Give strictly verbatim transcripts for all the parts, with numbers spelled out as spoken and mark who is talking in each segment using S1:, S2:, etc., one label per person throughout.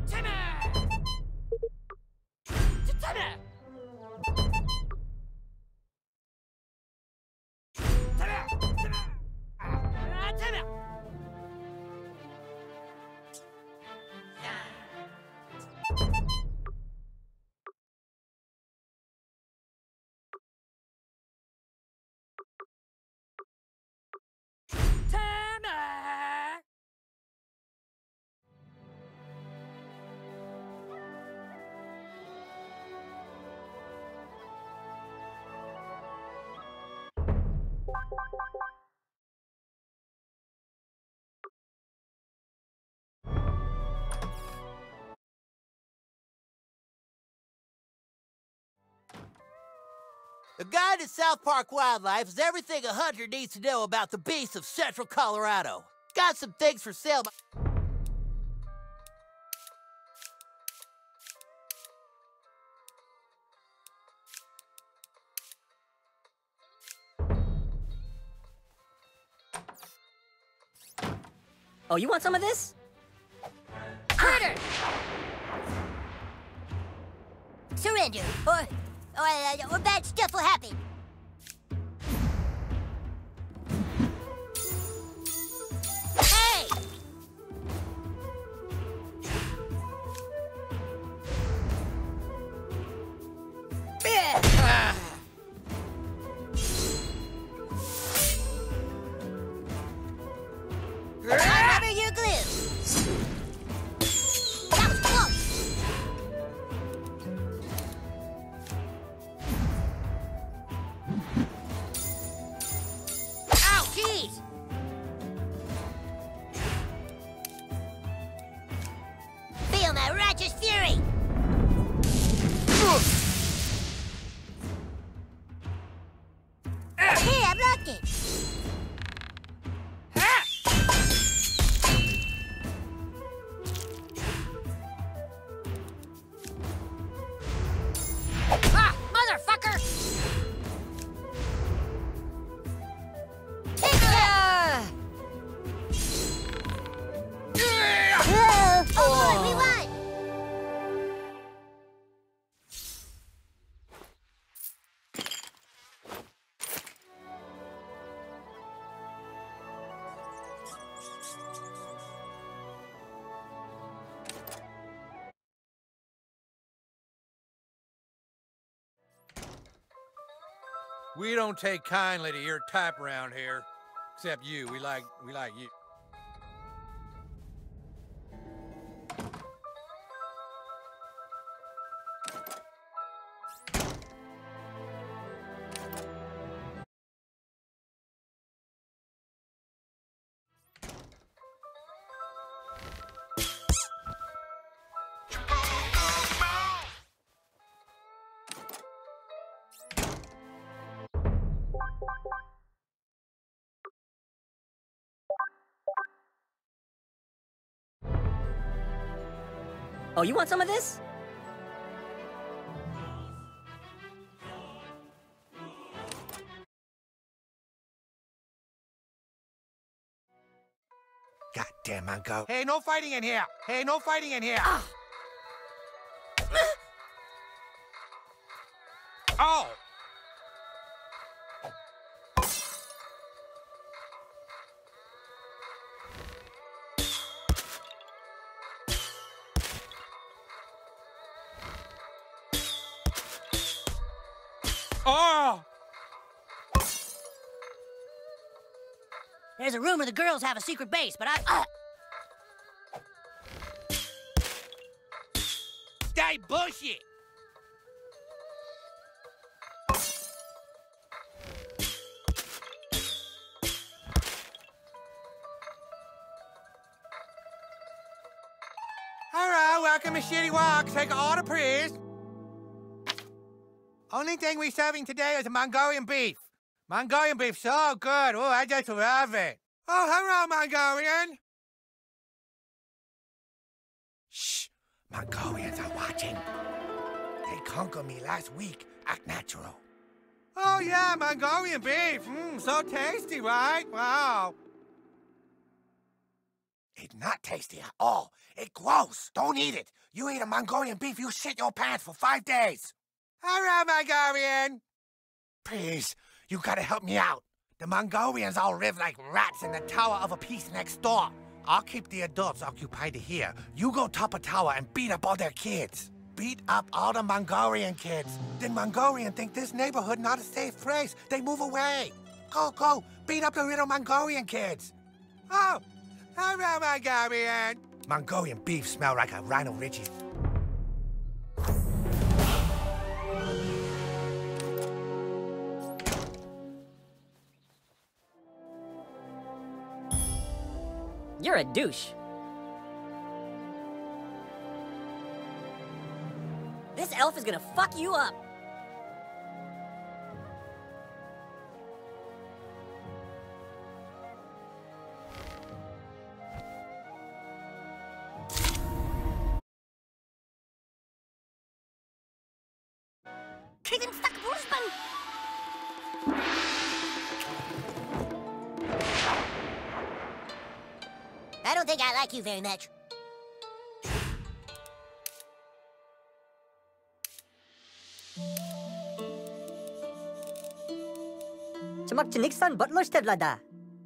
S1: A guide to South Park Wildlife is everything a hunter needs to know about the beasts of Central Colorado. Got some things for sale.
S2: Oh, you want some of this?
S3: Critter! Surrender, or, or, uh, or bad stuff will happen. Hey!
S1: Ah.
S3: Remember your glue. That was close. Ow, jeez! Feel my righteous fury. Hey, I blocked it. Ah, motherfucker! Take that! Oh, oh, we won!
S4: We don't take kindly to your type around here. Except you. We like we like you.
S2: Oh, you want some of this?
S4: Goddamn, Mongo. Hey, no fighting in here. Hey, no fighting in here.
S3: Ah.
S4: Oh! Oh!
S3: There's a rumor the girls have a secret base, but I... Uh.
S1: That bullshit!
S4: All right, welcome to Shitty Walk. Take an order, please. Only thing we're serving today is Mongolian beef. Mongolian beef, so good. Oh, I just love it. Oh, hello, Mongolian. Shh, Mongolians are watching. They conquered me last week. Act natural. Oh, yeah, Mongolian beef. Mmm, so tasty, right? Wow. It's not tasty at all. It's gross. Don't eat it. You eat a Mongolian beef, you shit your pants for five days. All right, Mongolian. Please, you gotta help me out. The Mongolians all live like rats in the tower of a piece next door. I'll keep the adults occupied here. You go top a tower and beat up all their kids. Beat up all the Mongolian kids. Then Mongolian think this neighborhood not a safe place. They move away. Go, go, beat up the little Mongolian kids. Oh, hello, Mongolian. Mongolian beef smell like a Rhino Richie.
S2: You're a douche. This elf is gonna fuck you up.
S3: I don't think I like you very much.
S2: Çamak çiniksan butler stevlada.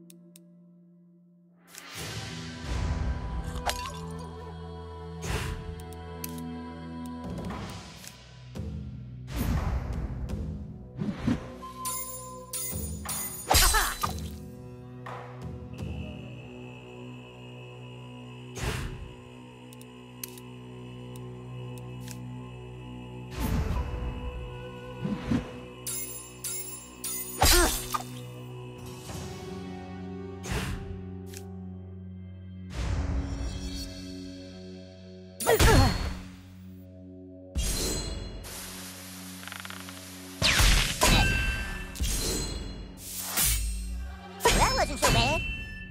S3: That wasn't so bad.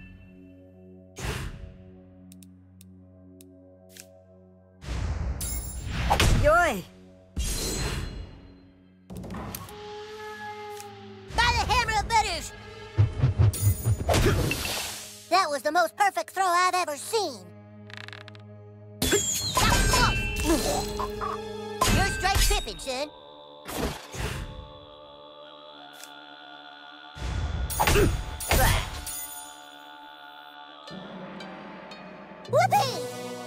S2: Yoy!
S3: By the hammer of Butters! That was the most perfect throw I've ever seen. That was close. You're straight tripping, son. Whoopee!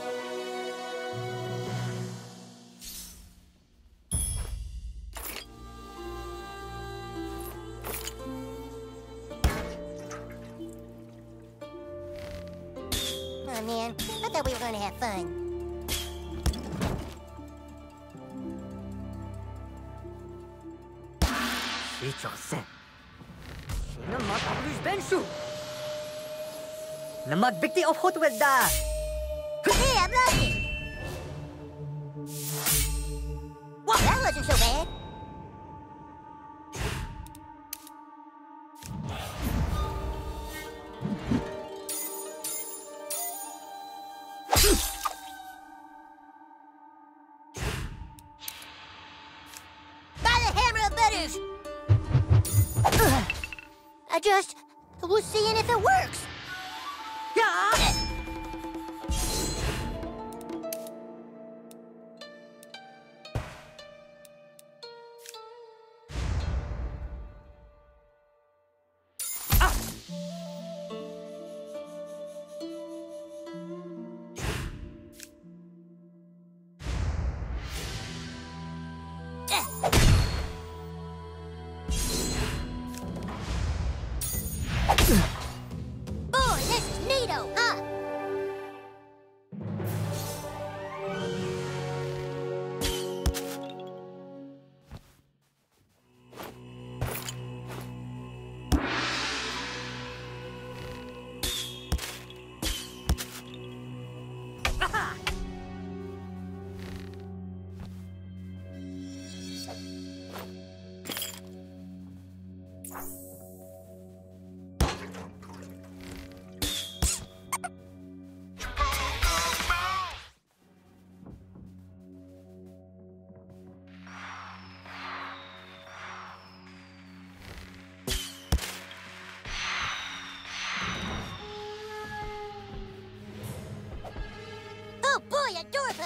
S3: Oh man, I thought we were going to have fun.
S2: Sichose. Sino mag-abuse Bensu? Na magbigti of Hotwelda.
S3: Hey, I'm lucky! Well, that wasn't so bad. By the hammer of Butters! Ugh. I just was seeing if it works.
S2: Yeah!
S3: Boy, this is neato, huh?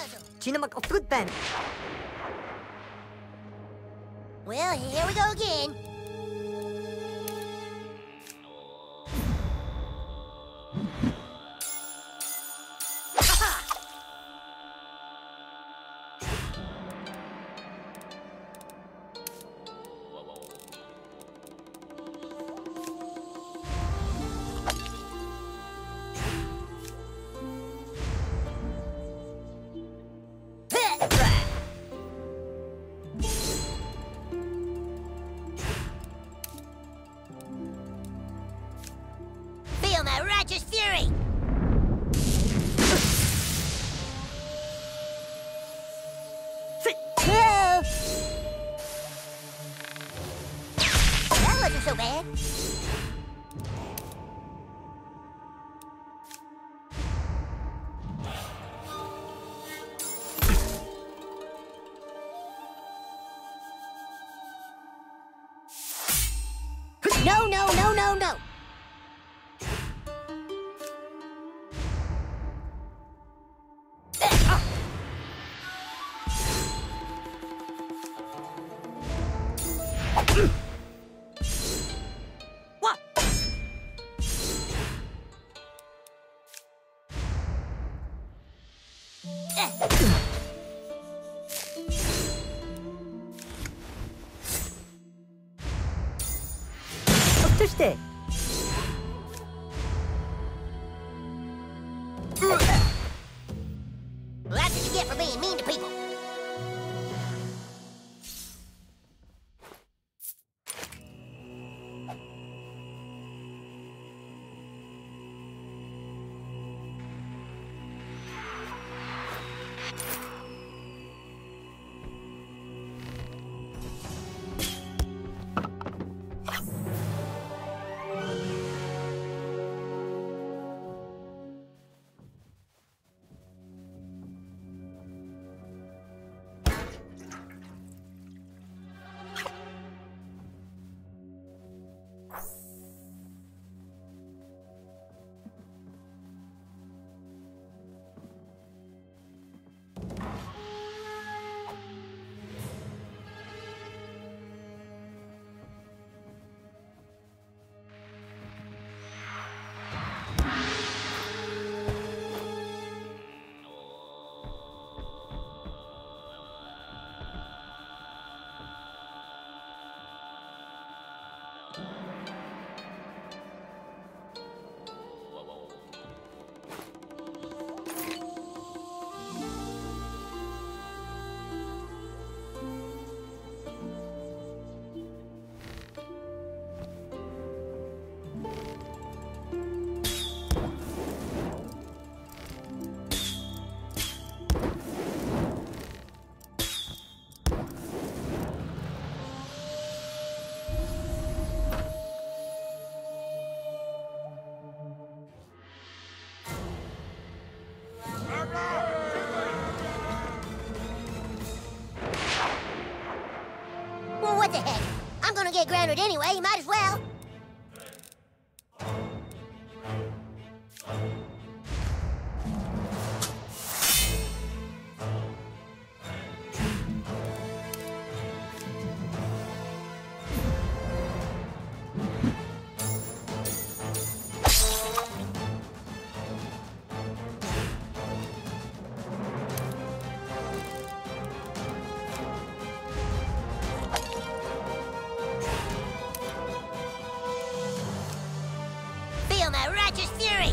S2: Sino mag-off-good pen?
S3: Well, here we go again. Feel my righteous fury! Whoa! That wasn't so bad. No, no, no, no, no! What?
S2: 어떠시대?
S3: Well, that's what you get for being mean to people. Well, what the heck? I'm gonna get grounded anyway, might as well. Feel my righteous fury!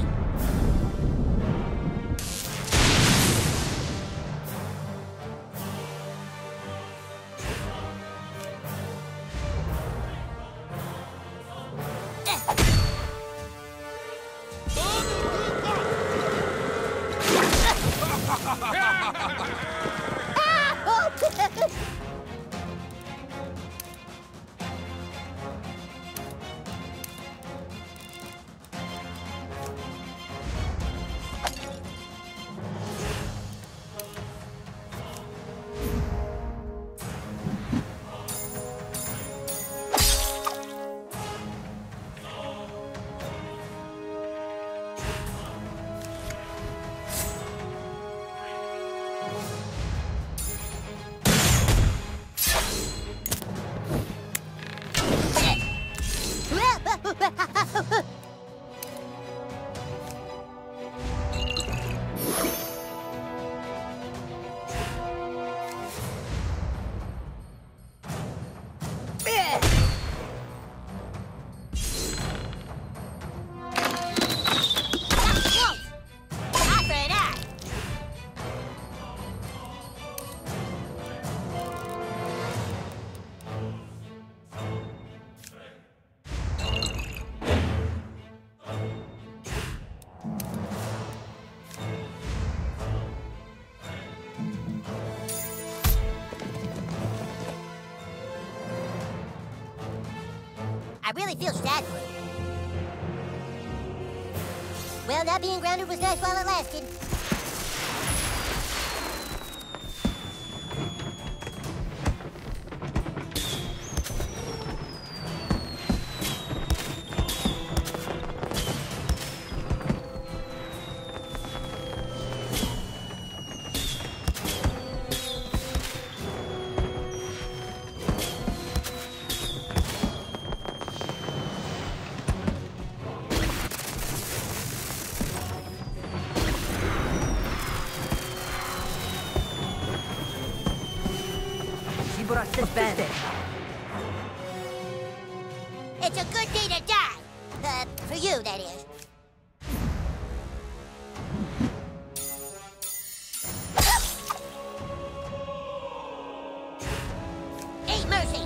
S3: I really feel sad for him. Well, not being grounded was nice while it lasted.
S2: bene.
S3: It's a good day to die. Uh, for you, that is. Ain't mercy.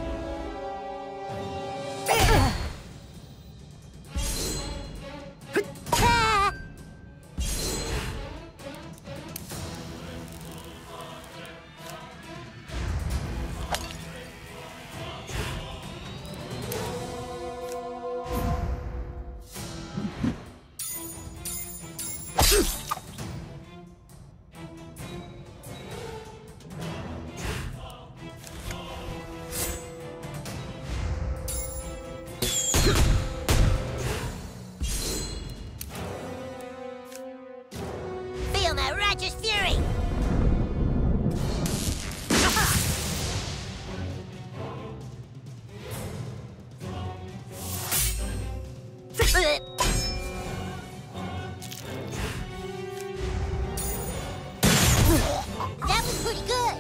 S3: Feel my righteous fury! That was pretty good!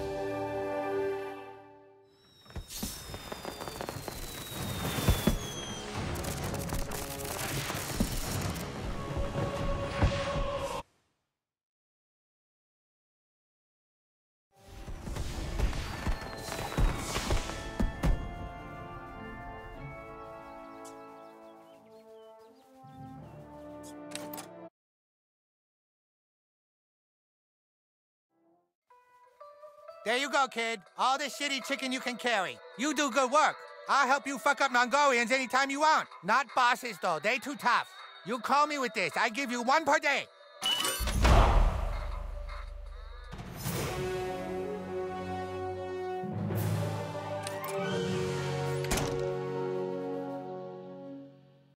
S4: There you go, kid. All the shitty chicken you can carry. You do good work. I'll help you fuck up Mongolians anytime you want. Not bosses, though. They too tough. You call me with this. I give you one per day.